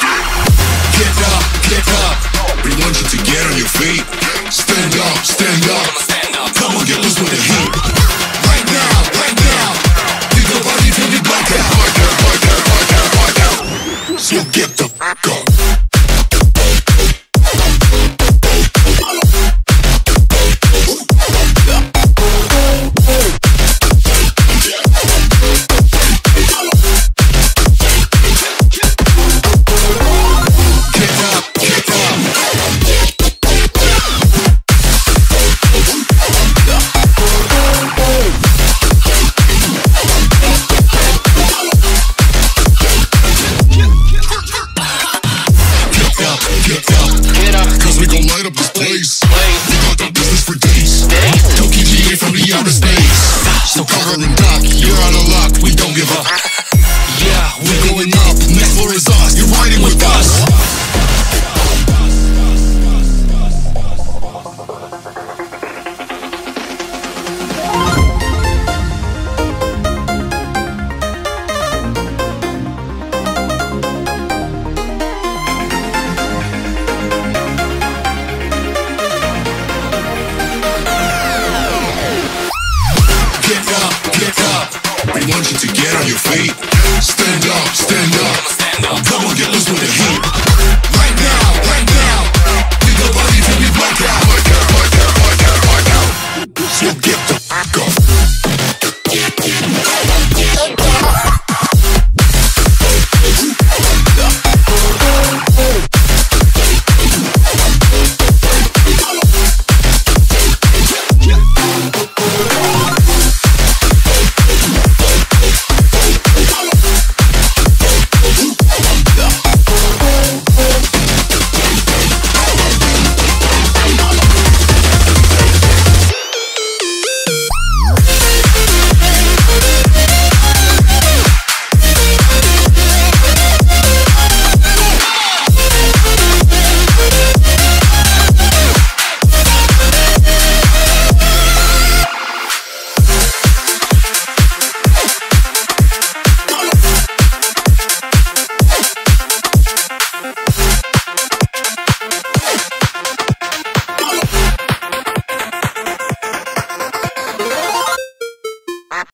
Get up, get up. We want you to get on your feet. Stand up, stand up. Come on, get loose with the heat. Right now, right now. Think your body till you black out. So get the fuck up.